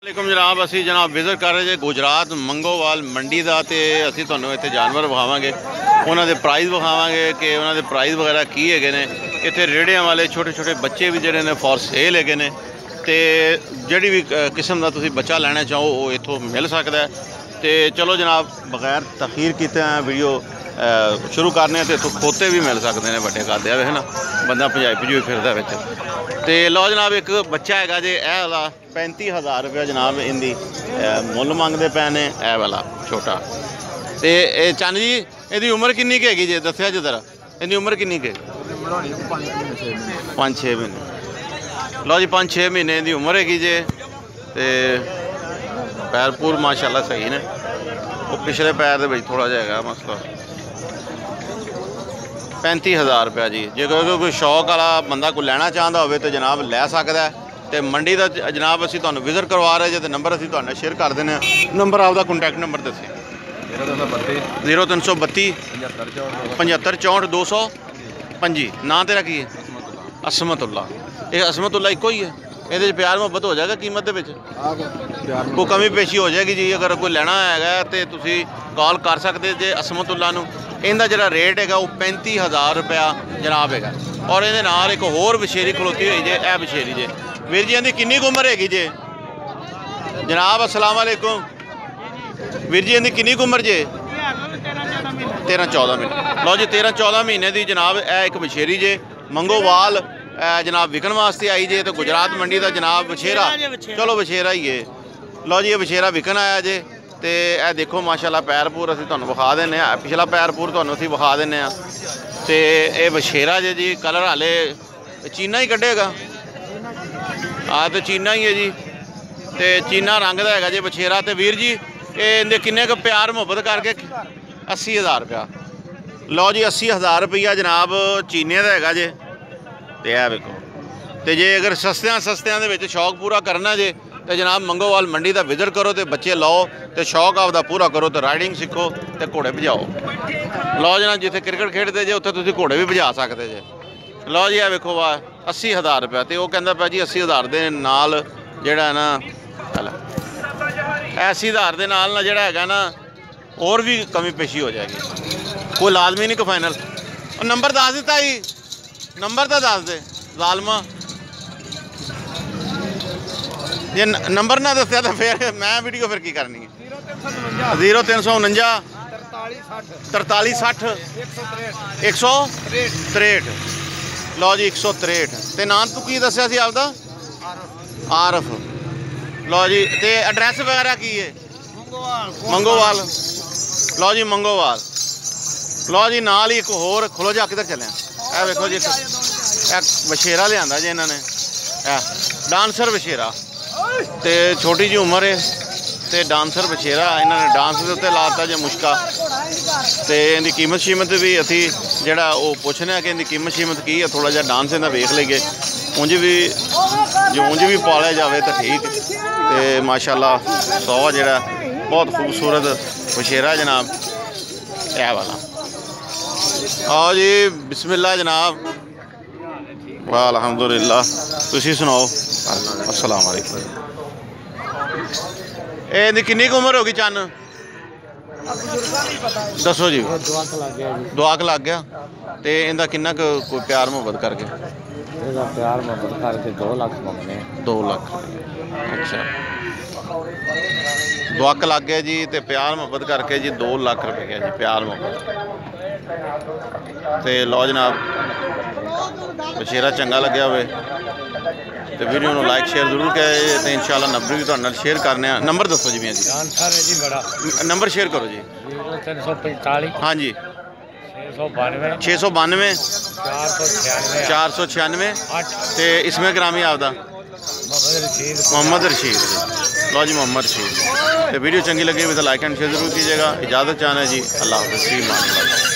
वालेकुम जनाब, असी जनाब विजिट कर रहे थे गुजरात मंगोवाल मंडी का। तो असी तुहानू इत्थे जानवर विखावांगे, उन्होंने प्राइज़ विखावांगे कि उन्होंने प्राइज़ वगैरह की है ने। इत्थे रेड़ियां वाले छोटे छोटे बच्चे भी जिहड़े ने फॉर सेल है ने। तो जिहड़ी भी किस्म का तुसीं बच्चा लैना चाहो वो इत्थों मिल सकता है। तो चलो जनाब, बगैर तखीर कीते वीडियो शुरू करने। तो इत्थों खोते भी मिल सकते हैं वड्डे कद है ना, बंदा भजाई भजूई फिरदा विच। तो लो जनाब, एक बच्चा है जे ए वाला 35,000 रुपया जनाब इनकी मुल मंगते पे ने। ए वाला छोटा तो चंद जी, इसकी उम्र किन्नी की हैगी जे दस्या जो जरा, इनकी उम्र किन्नी के? 5-6 महीने। लो जी, 5-6 महीने की उम्र हैगी जे। तो पैर पूर माशाल्लाह सही ने। वो पिछले पैर के थोड़ा जहा है मसला। 35,000 रुपया जी। जे कोई शौक वाला बंदा कोई लैना चाहता हो तो जनाब लै सकता है। तो मंडी का जनाब असी तुहानू विजिट करवा रहे हैं। तो नंबर असी तुहानू शेयर कर देने। नंबर आपका कॉन्टैक्ट नंबर दसी। 0332 75 64 225। ना तेरा की है? असमतुल्ला। ये असमतुल्ला इको ही है? ये प्यार मुहब्बत हो जाएगा कीमत के? कोई कमी पेशी हो जाएगी जी। अगर कोई लेना है तो तुसी कॉल कर सकते जे असमतुल्ला नू। इनका जो रेट है वो 35,000 रुपया जनाब है। और ये नाल एक होर बछेरी खलोती हुई जे, ए बछेरी जे। वीर जी इनकी कितनी उम्र हैगी जे जनाब? अस्सलाम वालेकुम वीर जी, इनकी कितनी उम्र जे? 13-14 महीने। लो जी, 13-14 महीने की जनाब एक बछेरी जे मंगोवाल जनाब विकन वास्ते आई जे। तो गुजरात मंडी का जनाब बछेरा, चलो बछेरा ही है। लो जी, ये बछेरा विकन आया जे। तो यह देखो माशाल्लाह पैर पूर असीं तुहानू विखा देने। पिछला पैर पूर तुहानू असीं विखा देने। तो ये बछेरा जे जी, कलर हाले चीना ही कढ़ेगा। तो चीना ही है जी। तो चीना रंग का है जी बछेरा। तो वीर जी ये इनके किन्ने क प्यार मुहब्बत करके 80,000 रुपया। लो जी, 80,000 रुपया जनाब चीने का है जे। तो यह वेखो। तो जे अगर सस्तियां दे शौक पूरा करना जे तो जनाब मंगोवाल मंडी का विजिट करो। तो बच्चे लाओ तो शौक आपका पूरा करो। तो राइडिंग सीखो तो घोड़े भजाओ। लो जनाब, जिथे क्रिकेट खेडते जे उत्थे तुसीं घोड़े भी भजा सकते जे। लो जी, यह वेखो वाह 80,000 रुपया। तो वह कहता पा जी 80,000 के नाल जिहड़ा ना 80,000 के नाल ना जिहड़ा हैगा ना और भी कमी पेशी हो जाएगी। कोई लाजमी नहीं को फाइनल। और नंबर दस दिता ही, नंबर तो दस दे लालमा। जे नंबर ना दसिया तो फिर मैं वीडियो फिर की करनी है। 0349 43 60 163। लो जी 163। तो नाम तू की दसिया सी आपदा? आरफ। लो जी, तो एड्रैस वगैरह की है? मंगोवाल। लो जी मंगोवाल। लो जी, नाल ही एक होर खलो जा, किधर चले? ए वेखो जी, एक बछेरा लिया जी इन्होंने, डांसर बछेरा। तो छोटी जी उम्र है तो डांसर बछेरा इन्होंने डांस के उत्ते लाता जो मुश्का। तो इनकी कीमत शीमत भी असी जरा वो पूछने कि इनकी कीमत शीमत की है। थोड़ा जहा डांस इन्हें वेख लेंगे। उंज भी जो उंज भी पालिया जाए तो ठीक। तो माशाल्लाह 100 जरा बहुत खूबसूरत बछेरा जनाब यह वाला। आओ जी, बिस्मिल्लाह जनाब। वाह अल्हम्दुलिल्लाह। तुसी सुनाओ। अस्सलाम वालेकुम। इनकी कितनी उम्र होगी चन? दसो जी। 2 लग गया। तो इनका किन्ना कोई प्यार मुहब्बत करके? प्यार मुहब्बत करके 2 लाख मंगने। 2 लाख। अच्छा, 2 लग गया जी। तो प्यार मुहब्बत करके जी 2 लाख रुपये जी प्यार मुहब्बत। तो लो जनाब, बछेरा चंगा लग्या हो तो वीडियो को लाइक शेयर जरूर करें। तो इंशाल्लाह नंबर भी तुहाडे नाल शेयर करने। नंबर दसो जी जी। नंबर शेयर करो जी। 0345। हाँ जी। 692 496। तो इसमें ग्रामी आपका? मोहम्मद रशीद जी। लो जी मोहम्मद रशीद। तो वीडियो चंगी लगी तो लाइक एंड शेयर जरूर कीजिएगा। इजाज़त चाहना जी। अल्लाह हाफ़िज़।